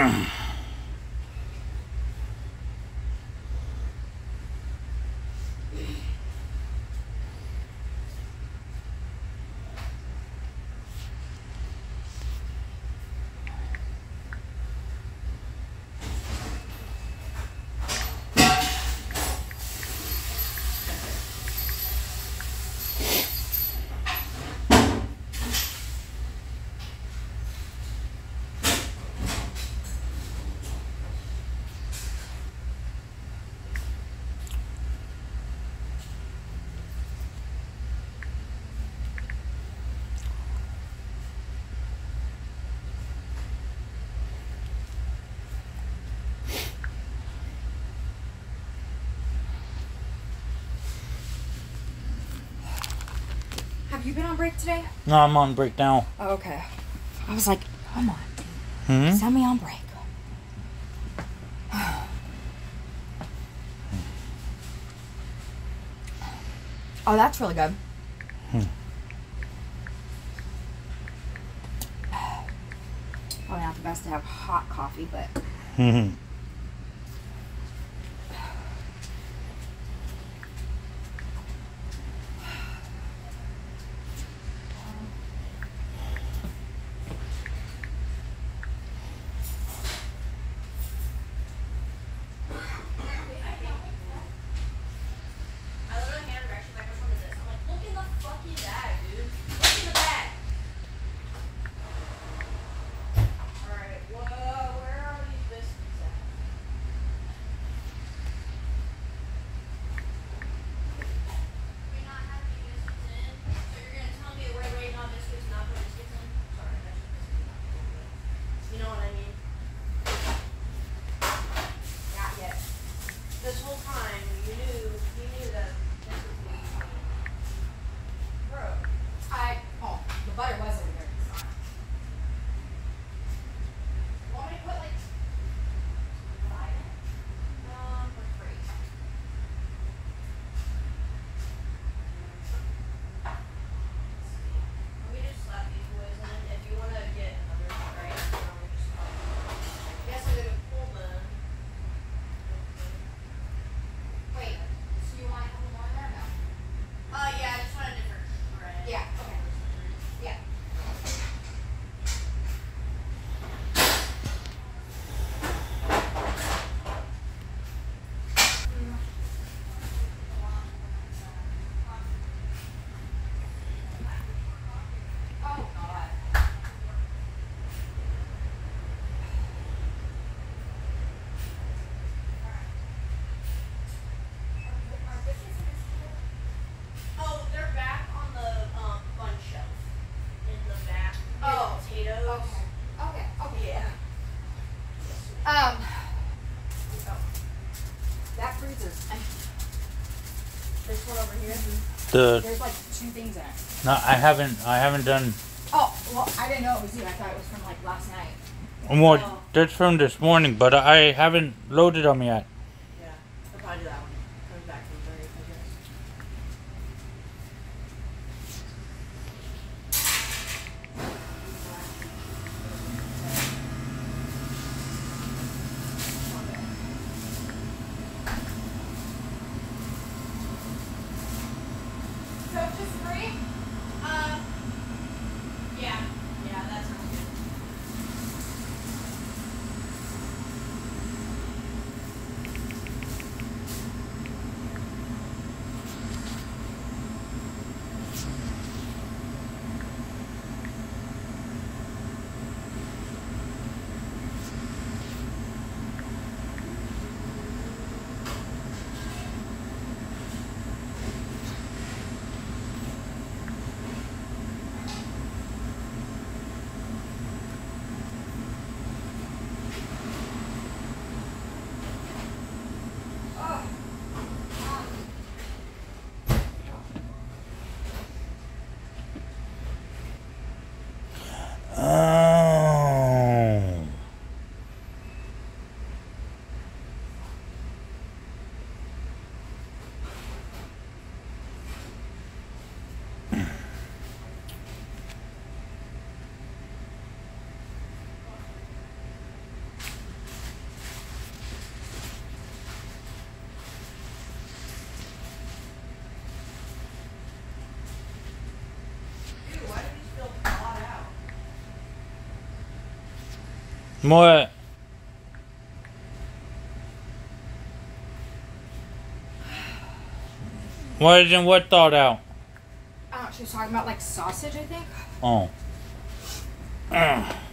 Have you been on break today? No, I'm on break now. Oh, okay. I was like, come on. Hmm? Send me on break. Oh, that's really good. Probably not the best to have hot coffee, but... This whole time, you knew that this was going to be bro. The butter was over there. Want me to put like 5 in? For free. Let me just slap these boys in. If you want to get another right, guess I'm gonna pull them. Wait, so you want a couple more in there or no? Yeah, I just want a different shred. Yeah, okay. Yeah. Oh, God. Oh, they're back on the bun shelf in the back. Oh, Potatoes. Okay. Yeah. That freezer's empty. This one over here. There's like 2 things in it. No, I haven't done. Oh, well, I didn't know it was you. I thought it was from like last night. Well, that's from this morning, but I haven't loaded them yet. Yeah, I'll probably do that one. Comes back from 30, I guess. So just free? Yeah, that sounds good. What? Why isn't what thought out? She was talking about like sausage, I think. Oh.